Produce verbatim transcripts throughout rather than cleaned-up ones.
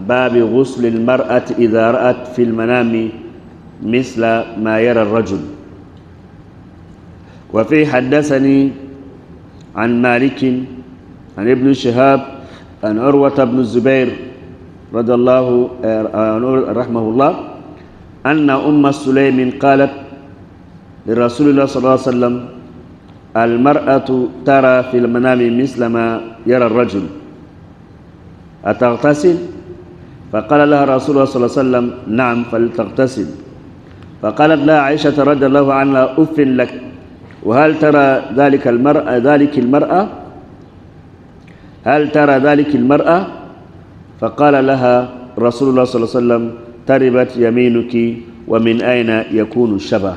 باب غسل المرأة إذا رأت في المنام مثل ما يرى الرجل. وفي حدثني عن مالك عن ابن شهاب عن عروة بن الزبير رضي الله رحمه الله أن أم سليم قالت لرسول الله صلى الله عليه وسلم: المرأة ترى في المنام مثل ما يرى الرجل، أتغتسل؟ فقال لها رسول الله صلى الله عليه وسلم: نعم فلتغتسل. فقالت لها عائشة رضي الله عنها: أف لك، وهل ترى ذلك المرأة ذلك المرأة هل ترى ذلك المرأة؟ فقال لها رسول الله صلى الله عليه وسلم: تربت يمينك، ومن أين يكون الشبه؟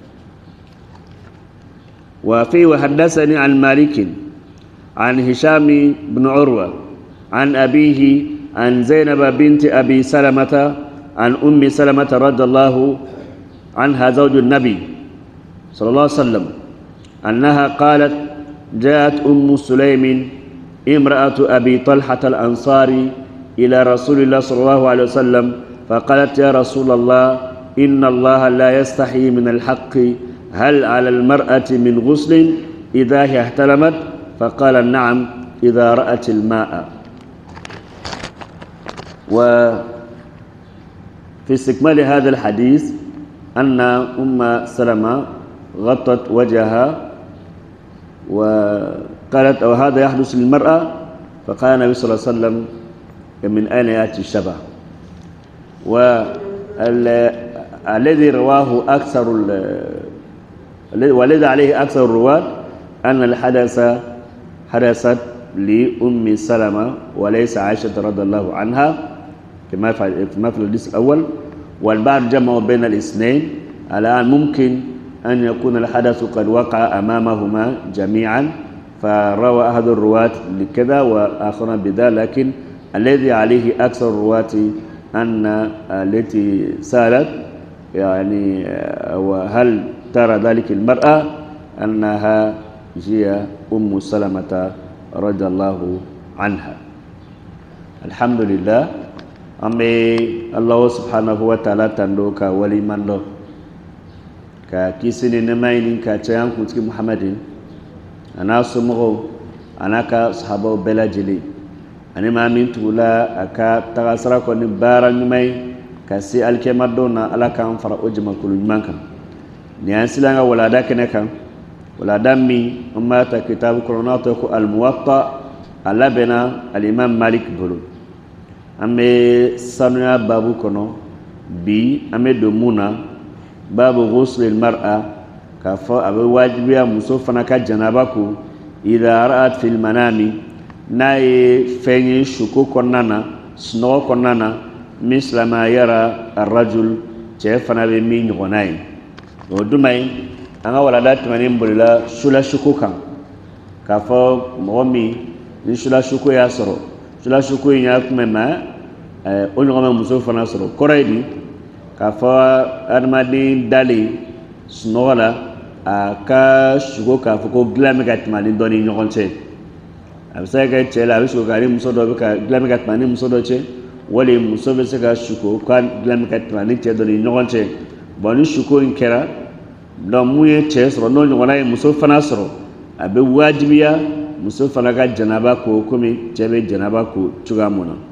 وفي وحدثني عن مالك عن هشام بن عروة عن أبيه عن زينب بنت أبي سلمة عن أم سلمة رضي الله عنها زوج النبي صلى الله عليه وسلم أنها قالت: جاءت أم سليم امرأة أبي طلحة الأنصاري إلى رسول الله صلى الله عليه وسلم فقالت: يا رسول الله، إن الله لا يستحي من الحق، هل على المرأة من غسل إذا هي احتلمت؟ فقال: نعم إذا رأت الماء. وفي استكمال هذا الحديث أن أم سلمة غطت وجهها وقالت: أو هذا يحدث للمرأة؟ فقال النبي صلى الله عليه وسلم: من أين يأتي الشبه؟ والذي رواه أكثر والذي عليه أكثر الرواة أن الحدث حدثت لأم سلمة وليس عائشة رضي الله عنها كما في الحديث الأول، والبعض جمعوا بين الاثنين. الآن ممكن أن يكون الحدث قد وقع أمامهما جميعا، فروى أحد الرواة لكذا وآخرون بذا، لكن الذي عليه أكثر الرواة أن التي سالت يعني وهل ترى ذلك المرأة أنها هي أم سلمة رضي الله عنها. الحمد لله. أمي الله سبحانه وتعالى تندوك ولي من له كيسني نماين كتيان كتك محمد أنا سمعه أنا كصحابه بلا جلي أنا ما من تولا أكا تغسر كوني بارا نماي كسي الكمادونا على كام فرا أجمع كل جمانك نيانسي لنا ولا داكنا كام ولا دامي أما كتاب كروناتو الموطأ على بنا الإمام مالك بلو ame sanuya babu kono bi ame domuna babu ghusl almar'a ka fa abe wajibiya muso fana ka janaba ko ida ra'at fil manami naye fenyi shuku konana sno konana mislama yara arrajul che fana be min gonay o dumay anga wala dat manim bulila shula shuku kan ka fa momi ni shula shuku ya soro shula shuku nya kuma eh onyo kama muso fana soro koraidi ka fa armadi dali snola aka shugo ka fuko glame gatmani doni nyokonche abisa ga chela abiso gari muso do ka glame gatmani muso do che wali muso be se ga shugo kan glame gatmani che doni nyokonche boni shuko inkera do muye che soro no nyona muso fana soro abe wajibiya muso fana ga janaba ko komi chebe janaba ko chuga mona.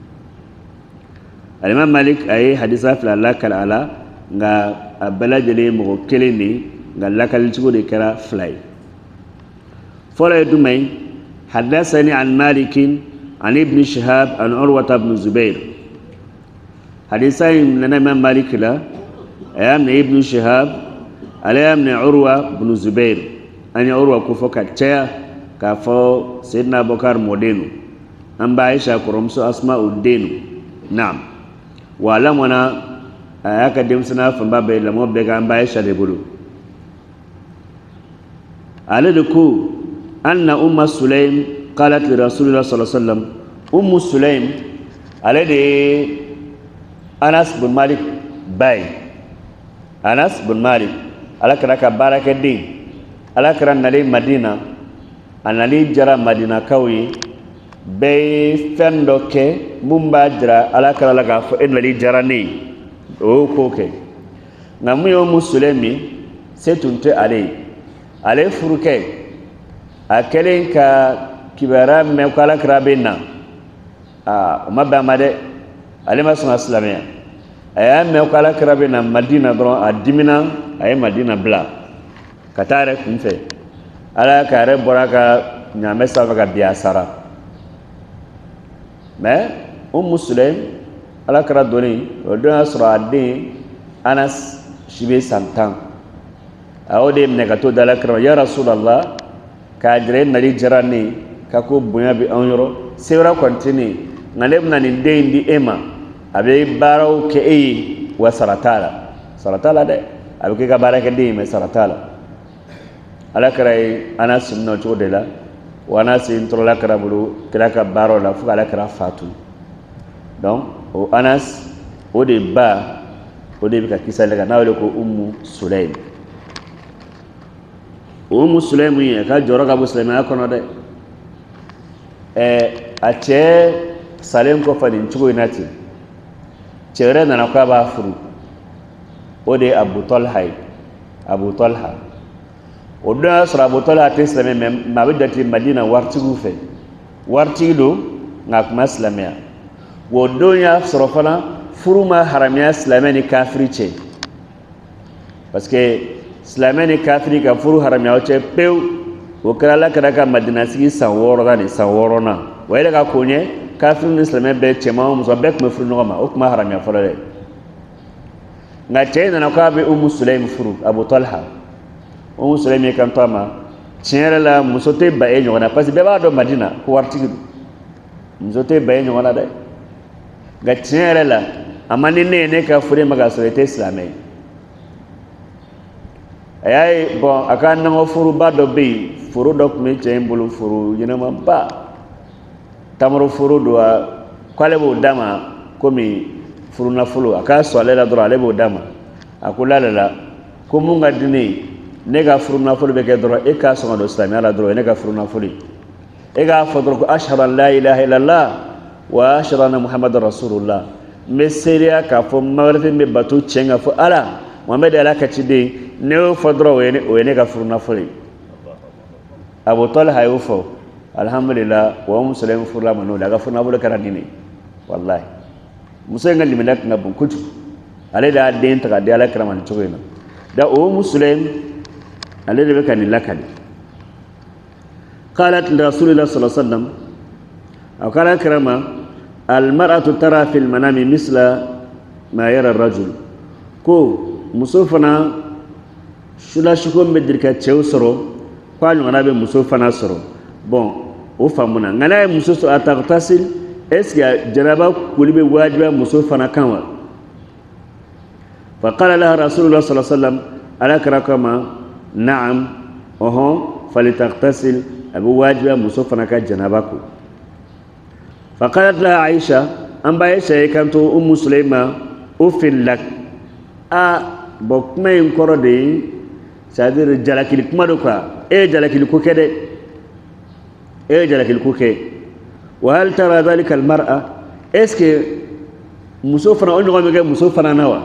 Al-Imam Malik ay hadisa fil lakal ala nga abala jele mo keleni nga lakal ci gode kara fly fole du may hadathani an Malik an ibn Shihab an Urwa ibn Zubair hadisa nana Imam Malik la ayam ibn Shihab alayam Urwa ibn Zubair an Urwa ku foka taya ka fo Sayyidina Abubakar modenu amba Aisha kurumsu Asma'ud-Din na'am wala mona aka demsana famba be la mo be ga mbaye shade bulu aladuku anna umma sulaim qalat li rasulillah sallallahu alaihi wasallam ummu sulaim alade Anas bin Malik bay Anas bin Malik alakra ka baraka din alakra nale Madina anali jara Madina kawi be fendo ke mumba jira ala kala la ka fo en wali jarani o ko ke ngamu yo musulmi setunte ale ale furuke akelen ka kibara me kala krabena a mabba made ale masuna islamia aya me kala krabena madina bron adimina ay madina bla katare kunfe ala kare boraka nyame sabaga biasara mais um muslim ala kara doni o do asra adin anas shibe santan awde me ka to dala kara ya rasulullah ka dire nali jarani ka ko bunya bi onyoro sewra kontini ngalem nani dendi ema abe baraw ke e wa saratala saratala de abe ka baraka de me saratala ala kara anas no to de la wana sin trola kara bulu kira ka baro la fu ala kara fatu donc o anas o de ba o de ka kisale ka nawle ko ummu sulaim ummu sulaim yi ka joro ka muslima ko no de e a che salem ko fadin chugo inati chere na ka ba furu o de abu talha abu talha o do asra abu talha tislame mem mabidati madina wartigu fe wartigu ngak maslamia wo do ya sorofana furuma haramia islamani kafiri che parce que islamani kafiri ka furu haramia che pew wo kala kada ka madina sigi saworo ga ni saworo na wayda ka konye kafiri islamai be che ma mo so bek me furu no ma o kuma haramia fara nga che na ka be ummu sulaim furu abu talha ummu sulaim kan tama tiere la musote ba e nyona parce que be ba do madina ko wartigu musote ba e nyona de ga tiere la amani ne ne ka fure maga société islamique ayay bon akan ngo furu ba do be furu dok me chembulu furu yina ma ba tamaro furu do kwale bo dama komi furu na fulu aka so lela do ale bo dama akula lela ko munga dini ne ga furu na fulu be ke do e ka so do islami ala do ne ga furu na fulu e ga fodro ko ashhadu an la ilaha illallah wa ashhadu anna muhammadar rasulullah meseria ka fo magrifi me batu chenga fo ala muhammad ala ka cide ne fodro wene wene ga furu na fulu abu talha yufo alhamdulillah wa muslim furu la manu daga furu na fulu karanini wallahi musa ngal limelak ngabun kutu ale da den ta da ala kraman chogena da o muslim ale de kan lakani qalat rasulullah sallallahu alaihi wasallam akala krama al mar'atu tara fil manami misla ma yara ar-rajul ko musufana shula shuko medirka chewsoro kwanu ngana be musufana soro bon o famuna ngana mususu ataqtasil est-ce que janaba kulibe wajiba musufana kanwa فقال لها رسول الله صلى الله عليه وسلم على كركما نعم وهو فلتغتسل ابو واجب مصفنا كجنابكو فقالت لها عائشه ام بايشه كانت ام سليمه اوفل لك ا بوكمين كورودي سادر جلاكيل كما دوكا اي جلاكيل كوكده اي جلاكيل كوكي وهل ترى ذلك المراه اسكي مصفنا اونغو ميغا مصفنا نوا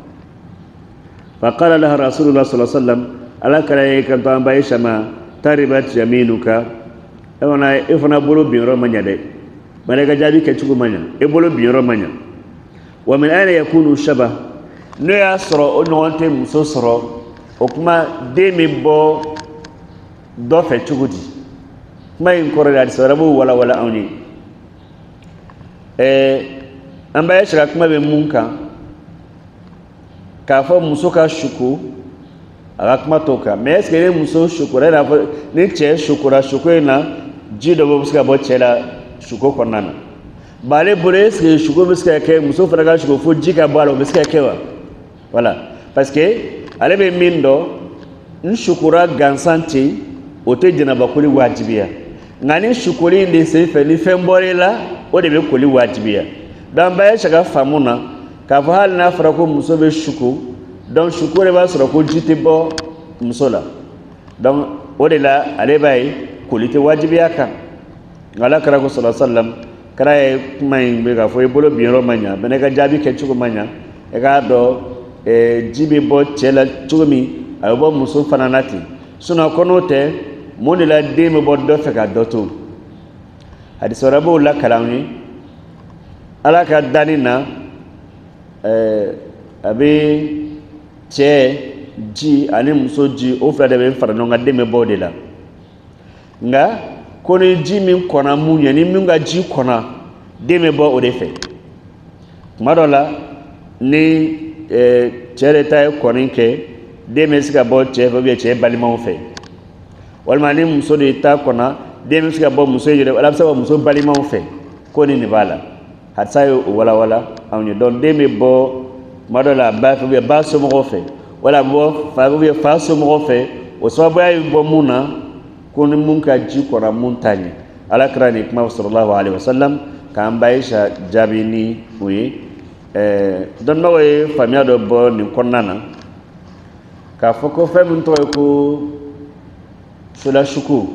فقال لها رسول الله صلى الله عليه وسلم ala kala kan to ambaye shama taribat yaminuka ewana ifuna bolo biiro manya de malaga jabi ke chugo manya e bolo biiro manya wa min ayna yakunu shaba no yasro ononte musosro okuma demi bo do fe chugudi may ko rada sarabu wala wala awni eh ambaye shaka kuma be munka ka fo musoka shuku akma toka mais est-ce que les muso shukura na ni che shukura shukena jido bo buska bo chela shuko konana bale bure est-ce que shuko buska ke muso faraga shuko fo jika balo buska kewa voilà parce que ale be mindo ni shukura gansanti ote jina bakuli wajibiya ngani shukuri ndi se fe ni femborela o de be kuli wajibiya dan baye shaka famuna ka fa hal na fara ko muso be shuku donc shukure ba sura ko jiti bo musola donc odela ale bay kulite wajibi yaka ngala kara ko sallallahu alaihi wasallam kara e mai be ga fo e bolo bi ro manya bene ga jabi ke chugo manya e ga do e jibi bo chela chugumi ay bo muso fananati suna konote moni la deme bo do fe ga doto hadis rabu la kalami ala ka danina eh abi che ji ani muso ji o fla de be fara no ga deme bo de la nga koni ji min kona munya ni min ga ji kona deme bo o de fe madola ni eh chere tay koninke deme sika bo che fo be che balima fe walma ni muso de ta kona deme sika bo muso yele wala sa muso balima fe koni ni bala hatsayo wala wala awni don deme bo madola ba fo be ba so mo fe wala bo fa fo be fa so mo fe o so ba yi bo muna koni mun ka ji kona mun tani ala krani kuma sallallahu alaihi wasallam kan baisha jabini wi eh don no we famia do bo ni konnana ka foko fe mun to ko sula shuku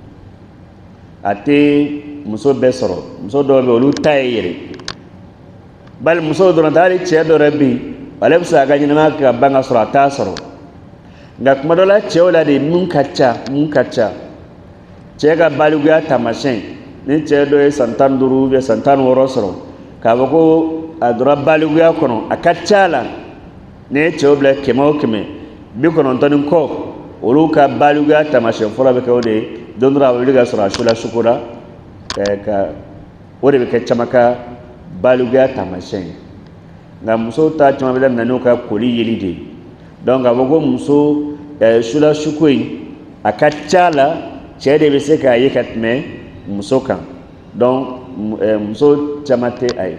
ate muso besoro muso do be olu tayere bal muso do na dali che do rabbi wala bisa ga nyina ka banga sura ta soro nga kuma do la che wala de mun kacha mun kacha che ga baluga tamashin ni che do e santan duru be santan woro soro ka bako adura baluga kono akachala ne che obla kemo keme bi kono tonin ko olu ka baluga tamashin fura be ko de dondra baluga sura shula shukura ka ka wore be ke chamaka baluga tamashin nga muso ta chama be nanu ka koli yelide donc abogo muso shula shukui akachala chede be se ka yekatme muso kan donc muso chamate ay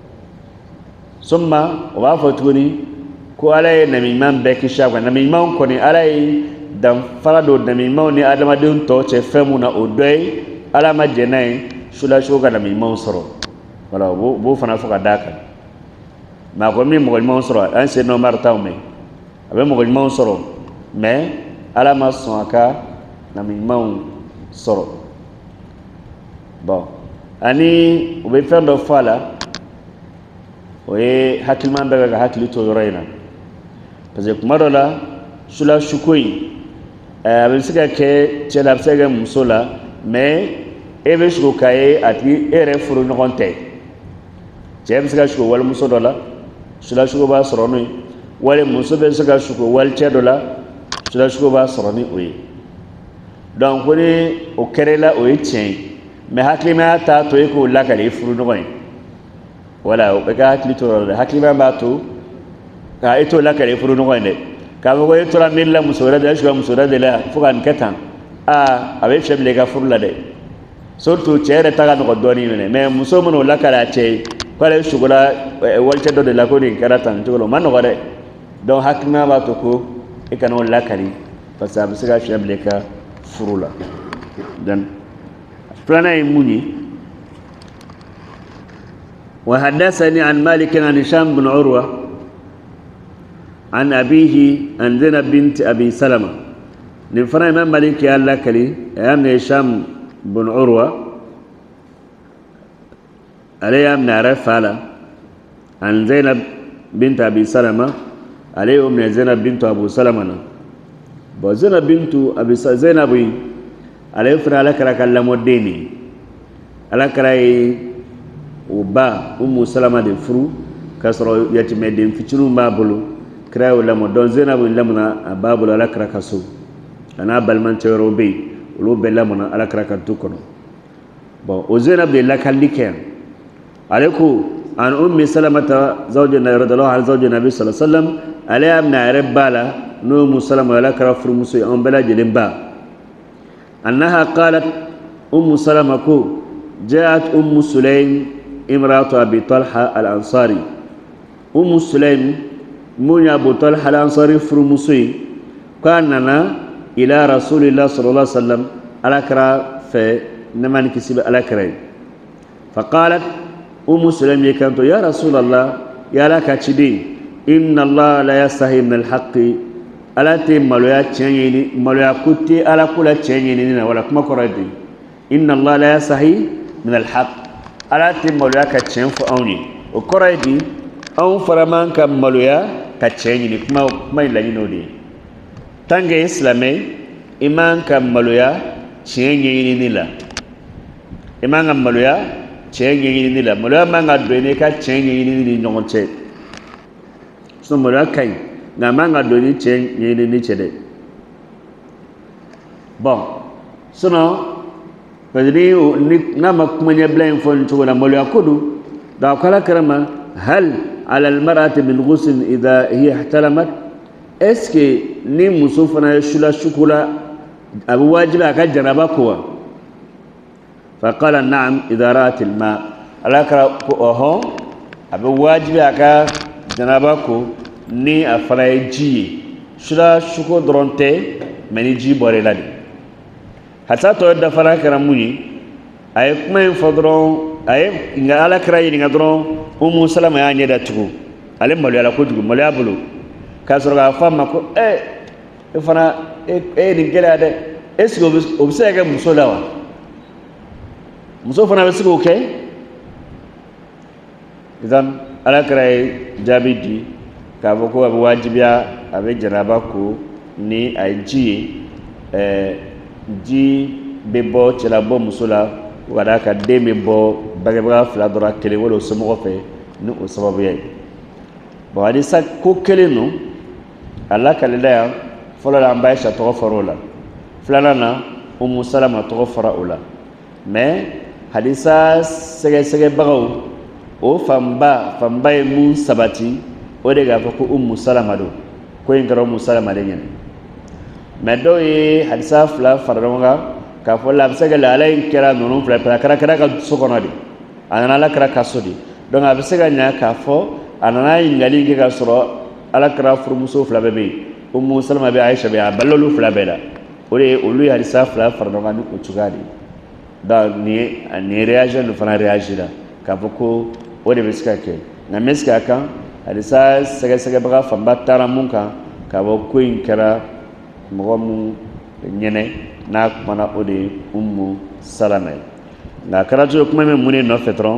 summa wa fatuni ko alay nami man be ki shagwa nami man ko ni alay dan farado nami man ni adama dun to che femuna odoy ala ma jenay shula shuga nami man soro wala bo bo fana fuka daka ma ko mi mo man soro an se no martaw me abe mo man soro mais ala ma sonaka nami man soro bon ani o be fendo fala o e hakilman daga ga hakili to yorayna parce que madola sula shukui euh abe sika ke chela sega musola mais ebe shuko kaye ati ere furu no konte jem sika shuko wal musodola sula shuko ba soroni wal musobe sika shuko wal chedola sula shuko ba soroni oyi donc ni o kerela o etien mais hakilima ta to ko lakale furu no koy wala o be ka hakili to hakilima ba to ka eto lakale furu no koy ne ka go eto la milla musura da shuga musura de la fukan ketan a abe sheble ga furu la de surtout chere taga no doni ne mais muso mun lakala che kwale shugula walche do de la ko ni karatan to man no gade donc hakilima ba to ko e kanon lakali parce que abe sega sheble ka furula dan plana imuni wa hadathani an malik an hisham bin urwa an abihi an zainab bint abi salama ni fara imam malik ya lakali ayam hisham bin urwa alayam narafala an zainab bint abi salama alayum zainab bint abu salama bo zainab bintu abi zainab alay fra ala kara kallamo deni ala kara uba ummu salama de furu kasro yatime de ficinu mabulu kra wala mo don zainab lamna babul ala kara kaso ana balman tero be lo be lamna ala kara kan tukono bon o zainab de la kallike alayku an ummi salamata zawjina radallahu anha zawjina nabi sallallahu alaihi wasallam alayamna rabbala no musalama ala kara furu muso on bela jelemba أنها قالت أم سلمة جاءت أم سليم امرأة أبي طلحة الأنصاري أم سليم من أبو طلحة الأنصاري فرمسي كاننا إلى رسول الله صلى الله عليه وسلم على كرا في نمان كسب على كرا فقالت أم سليم يكنت يا رسول الله يا لك تشدي إن الله لا يستحي من الحق ala te maloya tianyini maloya kuti ala kula tianyini na wala kuma koradi إن الله لا يستحي من الحق على تمولويا كتشين فأوني وكرايدي أو فرمان كمولويا كتشين كما ما يلاني نودي تانجي إسلامي إيمان كمولويا تشين يني لا إيمان كمولويا تشين يني لا مولويا ما نقدرني كتشين يني نونتشي سو مولويا كاي نما نقدرني تشين يني نيتشي bon sinon fadri nama kumanya blain fon chugula molo yakudu da kala karama hal ala almar'ati min ghusl idha hiya ihtalamat eske ni musufana shula shukula abu wajiba ka janaba kuwa faqala na'am idha ra'at alma ala kara oho abu wajiba ka janaba ko ni afala ji shula shuko dronte meni ji bore ladi hatta to da fara kara muni ay kuma fodron ay nga ala kara yi nga dron ummu salama ya nyeda tugu ale malu ala ko tugu malu abulu kasoro ga fama ko eh e fana e ni gela de esko obsega musolawa muso fana besigo okay idan ala kara jabidi ka boko abu wajibiya abe janaba ko ni aji eh ji bebo cela bo musula wada ka demi bo bagaba fla dora kele wolo somo fe ni o sababu ye bo hadi sa ko kele no alla kale da fola la mbay sha to farola flana na ummu salama to faraula mais hadisa sege sege bagaw o famba famba e mun sabati o de ga ko ummu salama do ko ngaro ummu salama de nyen medo ye hadisa fla faronga ka fo la sega la lay kera nonu fla kara kara ka sokono di anana la kara kasodi donc ab sega nya ka fo anana ingali ke ka soro ala kara furmuso fla bebe ummu salama be aisha be balolu fla bela ore olu hadisa fla faronga ni ko tugadi da ni ni réagir le fana réagir ka fo ko ore biska ke na meska kan hadisa sega sega baga famba tara munka ka bo ko inkara mogomu nyene na mana ode ummu salama na karatu kuma me mune no fetron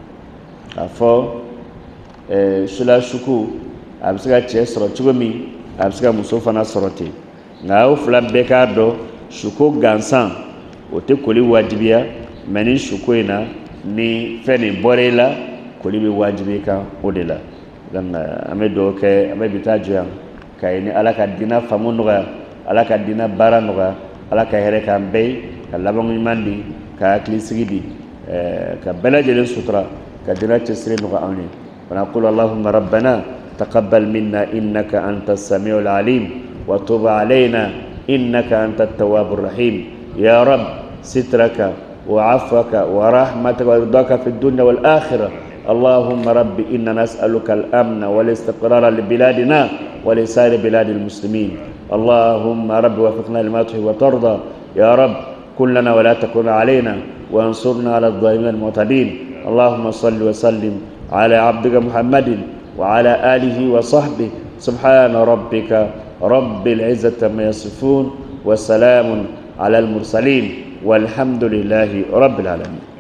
afo eh shula shuku absiga che soro chugumi absiga musofa na sorote na o fla bekado shuku gansan o te koli wajibiya mani shuku ina ni feni borela koli bi wajibika odela dan amedo ke amebita joya kayni alaka dina famunwa ala ka dina bara noga ala ka here kan bay ka labon mandi ka klisigidi ka balajel sutra ka dina tsire noga awni wa naqulu allahumma rabbana taqabbal minna innaka antas samiul alim wa tub alayna innaka antat tawwabur rahim ya rab sitraka wa afwaka wa rahmataka wa ridaka fid dunya wal akhirah اللهم رب إننا نسألك الأمن والاستقرار لبلادنا ولسائر بلاد المسلمين اللهم رب وفقنا لما تحب وترضى يا رب كلنا ولا تكن علينا وانصرنا على الظالمين المعتدين اللهم صل وسلم على عبدك محمد وعلى آله وصحبه سبحان ربك رب العزة ما يصفون وسلام على المرسلين والحمد لله رب العالمين.